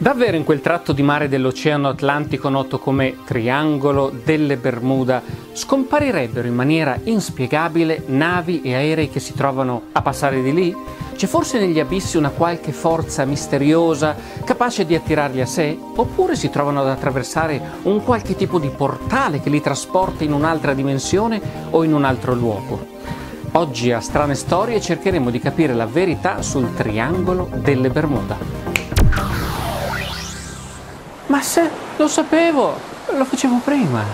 Davvero in quel tratto di mare dell'Oceano Atlantico noto come Triangolo delle Bermuda scomparirebbero in maniera inspiegabile navi e aerei che si trovano a passare di lì? C'è forse negli abissi una qualche forza misteriosa capace di attirarli a sé? Oppure si trovano ad attraversare un qualche tipo di portale che li trasporta in un'altra dimensione o in un altro luogo? Oggi a Strane Storie cercheremo di capire la verità sul Triangolo delle Bermuda. Ma se lo sapevo, lo facevo prima.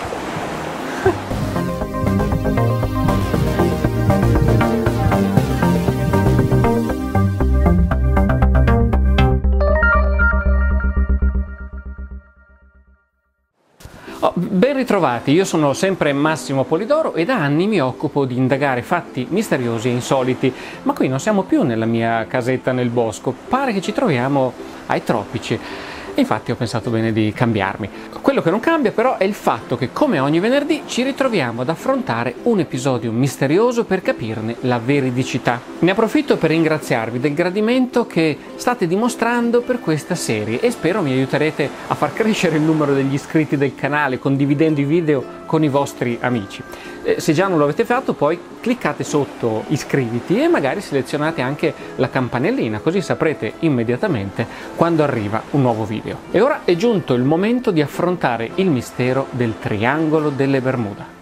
Ben ritrovati, io sono sempre Massimo Polidoro e da anni mi occupo di indagare fatti misteriosi e insoliti, ma qui non siamo più nella mia casetta nel bosco, pare che ci troviamo ai tropici. Infatti ho pensato bene di cambiarmi. Quello che non cambia però è il fatto che come ogni venerdì ci ritroviamo ad affrontare un episodio misterioso per capirne la veridicità. Ne approfitto per ringraziarvi del gradimento che state dimostrando per questa serie e spero mi aiuterete a far crescere il numero degli iscritti del canale condividendo i video con i vostri amici. Se già non lo avete fatto, poi cliccate sotto iscriviti e magari selezionate anche la campanellina, così saprete immediatamente quando arriva un nuovo video. E ora è giunto il momento di affrontare il mistero del Triangolo delle Bermuda.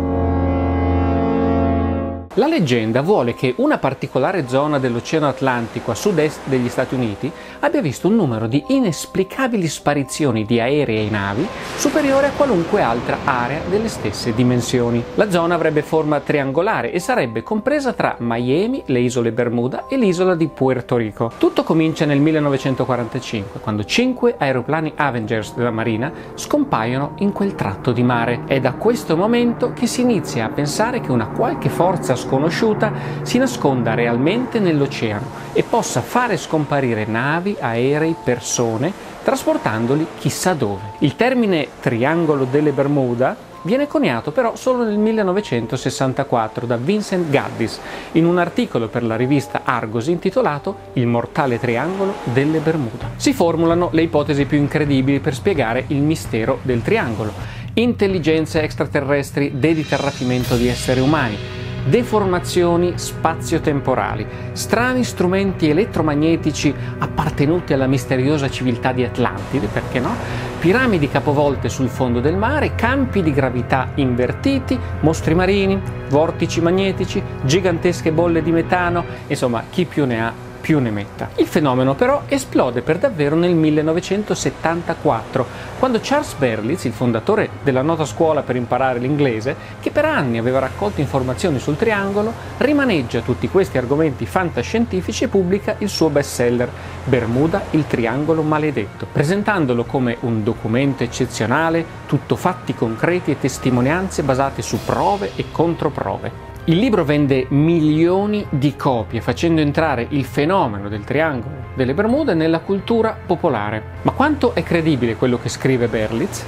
La leggenda vuole che una particolare zona dell'Oceano Atlantico a sud-est degli Stati Uniti abbia visto un numero di inesplicabili sparizioni di aerei e navi superiore a qualunque altra area delle stesse dimensioni. La zona avrebbe forma triangolare e sarebbe compresa tra Miami, le isole Bermuda e l'isola di Puerto Rico. Tutto comincia nel 1945, quando 5 aeroplani Avengers della Marina scompaiono in quel tratto di mare. È da questo momento che si inizia a pensare che una qualche forza sconosciuta si nasconda realmente nell'oceano e possa fare scomparire navi, aerei, persone, trasportandoli chissà dove. Il termine Triangolo delle Bermuda viene coniato però solo nel 1964 da Vincent Gaddis in un articolo per la rivista Argos intitolato Il mortale triangolo delle Bermuda. Si formulano le ipotesi più incredibili per spiegare il mistero del triangolo: intelligenze extraterrestri dedite al rapimento di esseri umani, deformazioni spazio-temporali, strani strumenti elettromagnetici appartenuti alla misteriosa civiltà di Atlantide, perché no? Piramidi capovolte sul fondo del mare, campi di gravità invertiti, mostri marini, vortici magnetici, gigantesche bolle di metano, insomma, chi più ne ha più ne metta. Il fenomeno però esplode per davvero nel 1974, quando Charles Berlitz, il fondatore della nota scuola per imparare l'inglese, che per anni aveva raccolto informazioni sul triangolo, rimaneggia tutti questi argomenti fantascientifici e pubblica il suo bestseller Bermuda, il triangolo maledetto, presentandolo come un documento eccezionale, tutto fatti concreti e testimonianze basate su prove e controprove. Il libro vende milioni di copie, facendo entrare il fenomeno del Triangolo delle Bermude nella cultura popolare. Ma quanto è credibile quello che scrive Berlitz?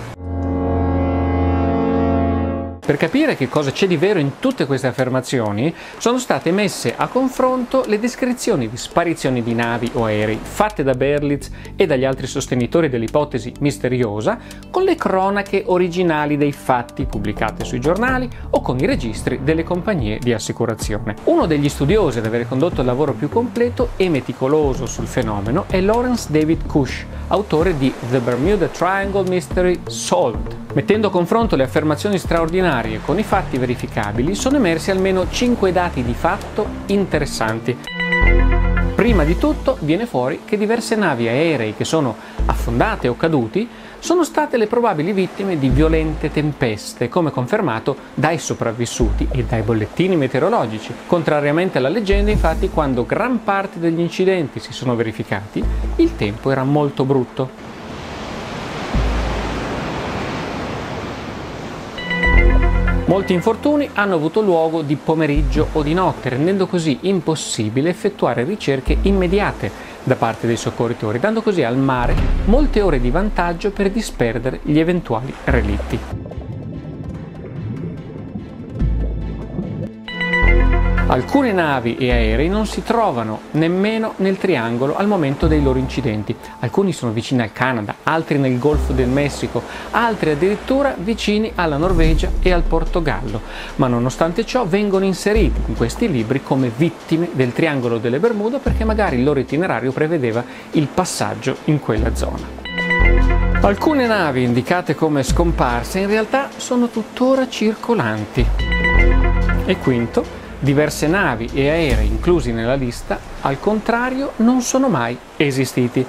Per capire che cosa c'è di vero in tutte queste affermazioni, sono state messe a confronto le descrizioni di sparizioni di navi o aerei fatte da Berlitz e dagli altri sostenitori dell'ipotesi misteriosa con le cronache originali dei fatti pubblicate sui giornali o con i registri delle compagnie di assicurazione. Uno degli studiosi ad aver condotto il lavoro più completo e meticoloso sul fenomeno è Lawrence David Kush, autore di The Bermuda Triangle Mystery Solved. Mettendo a confronto le affermazioni straordinarie con i fatti verificabili, sono emersi almeno 5 dati di fatto interessanti. Prima di tutto viene fuori che diverse navi e aerei che sono affondate o caduti sono state le probabili vittime di violente tempeste, come confermato dai sopravvissuti e dai bollettini meteorologici. Contrariamente alla leggenda, infatti, quando gran parte degli incidenti si sono verificati, il tempo era molto brutto. Molti infortuni hanno avuto luogo di pomeriggio o di notte, rendendo così impossibile effettuare ricerche immediate da parte dei soccorritori, dando così al mare molte ore di vantaggio per disperdere gli eventuali relitti. Alcune navi e aerei non si trovano nemmeno nel triangolo al momento dei loro incidenti. Alcuni sono vicini al Canada, altri nel Golfo del Messico, altri addirittura vicini alla Norvegia e al Portogallo, ma nonostante ciò vengono inseriti in questi libri come vittime del triangolo delle Bermuda perché magari il loro itinerario prevedeva il passaggio in quella zona. Alcune navi indicate come scomparse in realtà sono tuttora circolanti. E quinto, diverse navi e aerei inclusi nella lista, al contrario, non sono mai esistiti.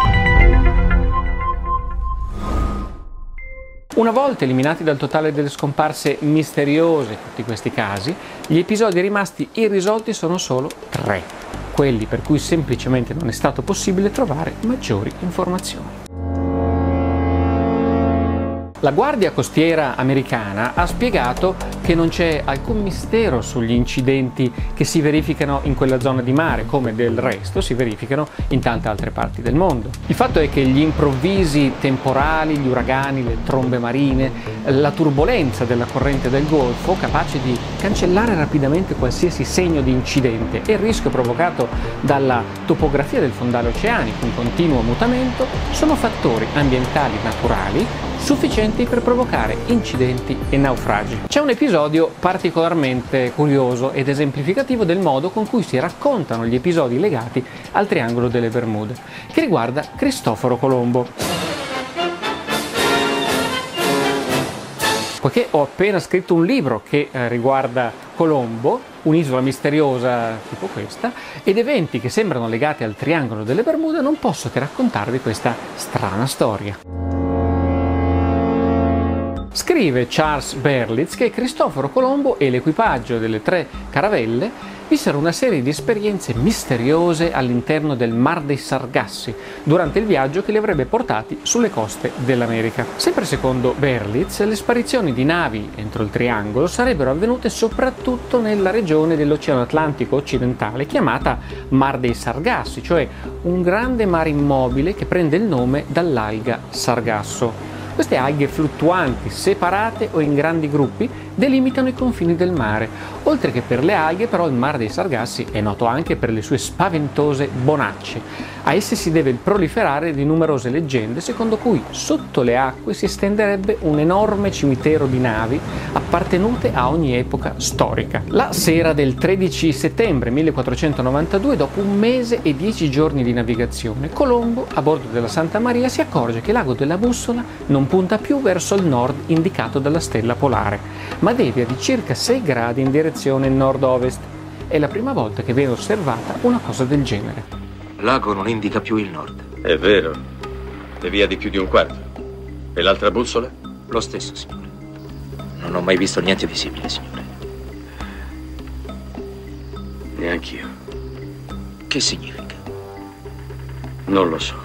Una volta eliminati dal totale delle scomparse misteriose tutti questi casi, gli episodi rimasti irrisolti sono solo 3, quelli per cui semplicemente non è stato possibile trovare maggiori informazioni. La Guardia Costiera americana ha spiegato che non c'è alcun mistero sugli incidenti che si verificano in quella zona di mare, come del resto si verificano in tante altre parti del mondo. Il fatto è che gli improvvisi temporali, gli uragani, le trombe marine, la turbolenza della corrente del Golfo, capace di cancellare rapidamente qualsiasi segno di incidente, e il rischio provocato dalla topografia del fondale oceanico in continuo mutamento, sono fattori ambientali naturali sufficienti per provocare incidenti e naufragi. C'è un episodio particolarmente curioso ed esemplificativo del modo con cui si raccontano gli episodi legati al Triangolo delle Bermude, che riguarda Cristoforo Colombo. Poiché ho appena scritto un libro che riguarda Colombo, un'isola misteriosa tipo questa, ed eventi che sembrano legati al Triangolo delle Bermude, non posso che raccontarvi questa strana storia. Scrive Charles Berlitz che Cristoforo Colombo e l'equipaggio delle 3 caravelle vissero una serie di esperienze misteriose all'interno del Mar dei Sargassi durante il viaggio che li avrebbe portati sulle coste dell'America. Sempre secondo Berlitz, le sparizioni di navi entro il triangolo sarebbero avvenute soprattutto nella regione dell'Oceano Atlantico occidentale chiamata Mar dei Sargassi, cioè un grande mare immobile che prende il nome dall'alga sargasso. Queste alghe fluttuanti, separate o in grandi gruppi, delimitano i confini del mare. Oltre che per le alghe, però, il Mar dei Sargassi è noto anche per le sue spaventose bonacce. A esse si deve il proliferare di numerose leggende, secondo cui sotto le acque si estenderebbe un enorme cimitero di navi appartenute a ogni epoca storica. La sera del 13 settembre 1492, dopo 1 mese e 10 giorni di navigazione, Colombo, a bordo della Santa Maria, si accorge che l'ago della bussola non punta più verso il nord indicato dalla stella polare, ma devia di circa 6 gradi in direzione nord-ovest. È la prima volta che viene osservata una cosa del genere. L'ago non indica più il nord. È vero. Devia di più di 1/4. E l'altra bussola? Lo stesso, signore. Non ho mai visto niente di simile, signore. Neanch'io. Che significa? Non lo so.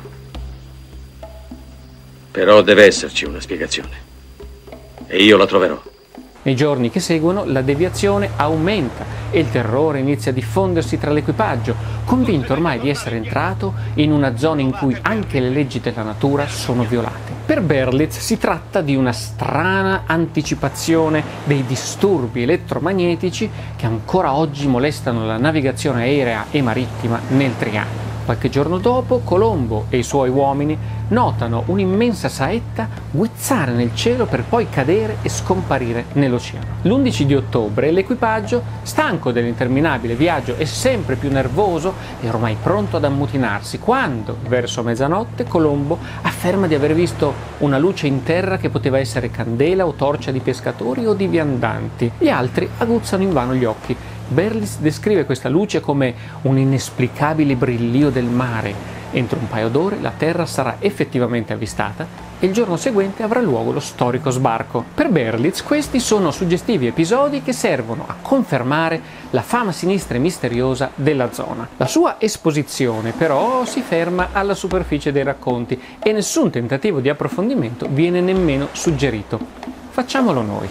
Però deve esserci una spiegazione. E io la troverò. Nei giorni che seguono la deviazione aumenta e il terrore inizia a diffondersi tra l'equipaggio, convinto ormai di essere entrato in una zona in cui anche le leggi della natura sono violate. Per Berlitz si tratta di una strana anticipazione dei disturbi elettromagnetici che ancora oggi molestano la navigazione aerea e marittima nel Triangolo. Qualche giorno dopo, Colombo e i suoi uomini notano un'immensa saetta guizzare nel cielo per poi cadere e scomparire nell'oceano. L'11 di ottobre l'equipaggio, stanco dell'interminabile viaggio e sempre più nervoso, è ormai pronto ad ammutinarsi quando, verso mezzanotte, Colombo afferma di aver visto una luce in terra che poteva essere candela o torcia di pescatori o di viandanti. Gli altri aguzzano invano gli occhi. Berlitz descrive questa luce come un inesplicabile brillio del mare. Entro un paio d'ore la Terra sarà effettivamente avvistata e il giorno seguente avrà luogo lo storico sbarco. Per Berlitz questi sono suggestivi episodi che servono a confermare la fama sinistra e misteriosa della zona. La sua esposizione però si ferma alla superficie dei racconti e nessun tentativo di approfondimento viene nemmeno suggerito. Facciamolo noi.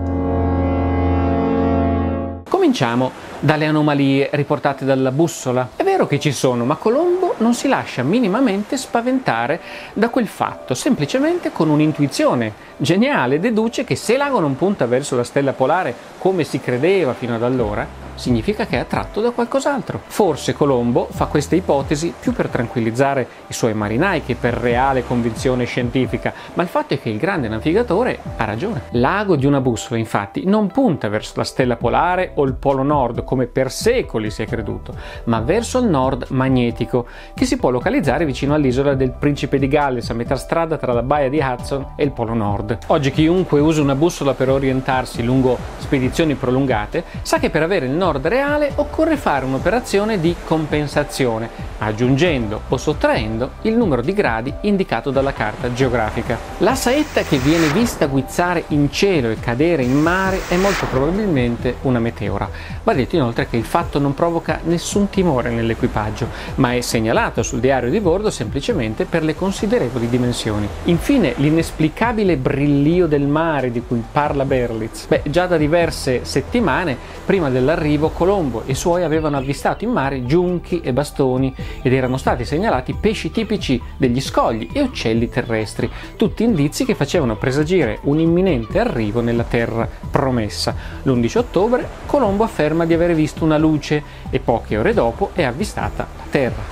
Cominciamo dalle anomalie riportate dalla bussola. È vero che ci sono, ma Colombo non si lascia minimamente spaventare da quel fatto, semplicemente con un'intuizione geniale deduce che se l'ago non punta verso la stella polare come si credeva fino ad allora, significa che è attratto da qualcos'altro. Forse Colombo fa queste ipotesi più per tranquillizzare i suoi marinai che per reale convinzione scientifica, ma il fatto è che il grande navigatore ha ragione. L'ago di una bussola, infatti, non punta verso la stella polare o il polo nord, come per secoli si è creduto, ma verso il nord magnetico, che si può localizzare vicino all'isola del Principe di Galles, a metà strada tra la baia di Hudson e il polo nord. Oggi chiunque usa una bussola per orientarsi lungo spedizioni prolungate sa che per avere il nord reale occorre fare un'operazione di compensazione, aggiungendo o sottraendo il numero di gradi indicato dalla carta geografica. La saetta che viene vista guizzare in cielo e cadere in mare è molto probabilmente una meteora. Va detto inoltre che il fatto non provoca nessun timore nell'equipaggio, ma è segnalato sul diario di bordo semplicemente per le considerevoli dimensioni. Infine, l'inesplicabile brillio del mare di cui parla Berlitz. Già da diverse settimane prima dell'arrivo Colombo e i suoi avevano avvistato in mare giunchi e bastoni ed erano stati segnalati pesci tipici degli scogli e uccelli terrestri, tutti indizi che facevano presagire un imminente arrivo nella terra promessa. L'11 ottobre Colombo afferma di aver visto una luce e poche ore dopo è avvistata la terra.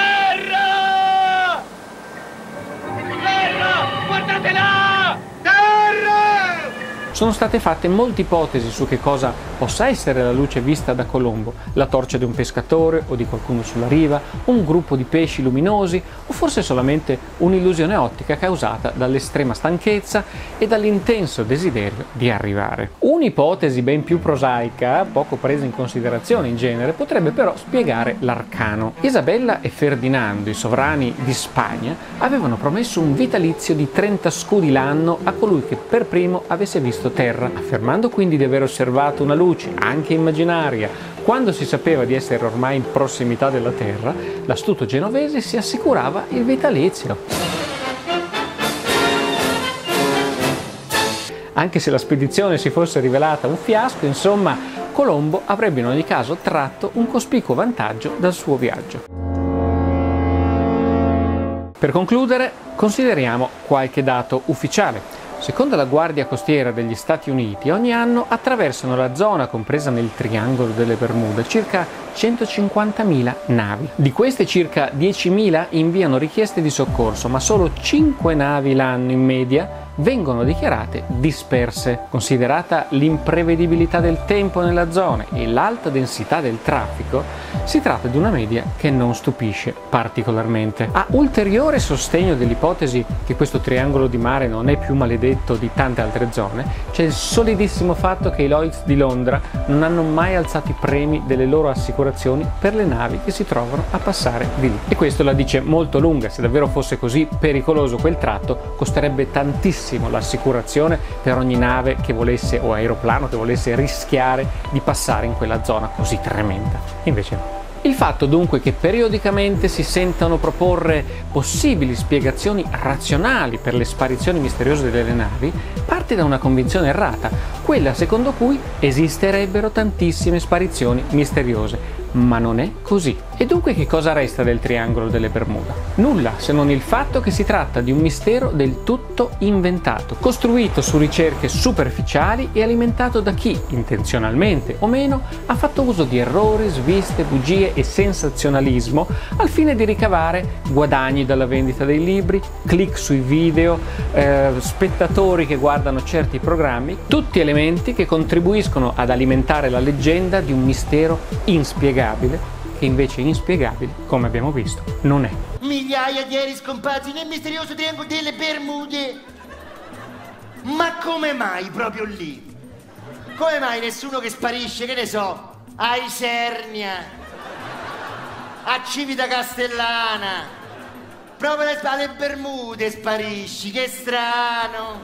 Terra! Terra! Guardatela! Terra! Sono state fatte molte ipotesi su che cosa possa essere la luce vista da Colombo: la torcia di un pescatore o di qualcuno sulla riva, un gruppo di pesci luminosi o forse solamente un'illusione ottica causata dall'estrema stanchezza e dall'intenso desiderio di arrivare. Un'ipotesi ben più prosaica, poco presa in considerazione in genere, potrebbe però spiegare l'arcano. Isabella e Ferdinando, i sovrani di Spagna, avevano promesso un vitalizio di 30 scudi l'anno a colui che per primo avesse visto terra, affermando quindi di aver osservato una luce, anche immaginaria. Quando si sapeva di essere ormai in prossimità della terra, l'astuto genovese si assicurava il vitalizio. Anche se la spedizione si fosse rivelata un fiasco, insomma, Colombo avrebbe in ogni caso tratto un cospicuo vantaggio dal suo viaggio. Per concludere, consideriamo qualche dato ufficiale. Secondo la Guardia Costiera degli Stati Uniti, ogni anno attraversano la zona compresa nel Triangolo delle Bermuda circa 150.000 navi. Di queste circa 10.000 inviano richieste di soccorso, ma solo 5 navi l'anno in media vengono dichiarate disperse. Considerata l'imprevedibilità del tempo nella zona e l'alta densità del traffico, si tratta di una media che non stupisce particolarmente. A ulteriore sostegno dell'ipotesi che questo triangolo di mare non è più maledetto di tante altre zone, c'è il solidissimo fatto che i Lloyd's di Londra non hanno mai alzato i premi delle loro assicurazioni per le navi che si trovano a passare di lì. E questo la dice molto lunga. Se davvero fosse così pericoloso quel tratto, costerebbe tantissimo l'assicurazione per ogni nave che volesse o aeroplano che volesse rischiare di passare in quella zona così tremenda. Invece no. Il fatto dunque che periodicamente si sentano proporre possibili spiegazioni razionali per le sparizioni misteriose delle navi parte da una convinzione errata, quella secondo cui esisterebbero tantissime sparizioni misteriose. Ma non è così. E dunque che cosa resta del Triangolo delle Bermuda? Nulla, se non il fatto che si tratta di un mistero del tutto inventato, costruito su ricerche superficiali e alimentato da chi, intenzionalmente o meno, ha fatto uso di errori, sviste, bugie e sensazionalismo al fine di ricavare guadagni dalla vendita dei libri, click sui video, spettatori che guardano certi programmi, tutti elementi che contribuiscono ad alimentare la leggenda di un mistero inspiegabile, che invece inspiegabile, come abbiamo visto, non è. Migliaia di aerei scomparsi nel misterioso Triangolo delle Bermude. Ma come mai proprio lì? Come mai nessuno che sparisce, che ne so, a Isernia, a Civita Castellana, proprio alle Bermude sparisci? Che strano.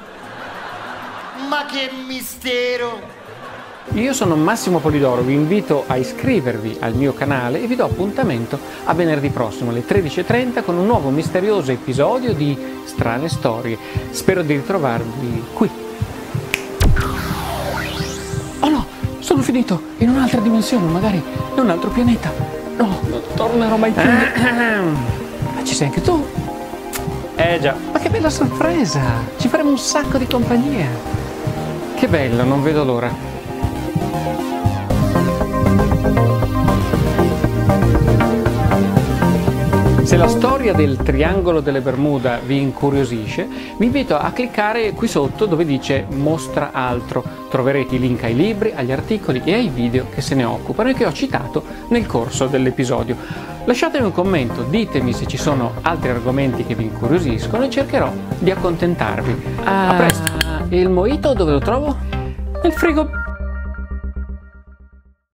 Ma che mistero. Io sono Massimo Polidoro, vi invito a iscrivervi al mio canale e vi do appuntamento a venerdì prossimo alle 13:30 con un nuovo misterioso episodio di Strane Storie. Spero di ritrovarvi qui. Oh no, sono finito in un'altra dimensione, magari in un altro pianeta. No, non tornerò mai più. Ma ci sei anche tu? Già. Ma che bella sorpresa! Ci faremo un sacco di compagnia. Che bello, non vedo l'ora. Se la storia del triangolo delle Bermuda vi incuriosisce, vi invito a cliccare qui sotto dove dice Mostra altro. Troverete i link ai libri, agli articoli e ai video che se ne occupano e che ho citato nel corso dell'episodio. Lasciatemi un commento, ditemi se ci sono altri argomenti che vi incuriosiscono e cercherò di accontentarvi. A presto! Il mojito dove lo trovo? Nel frigo.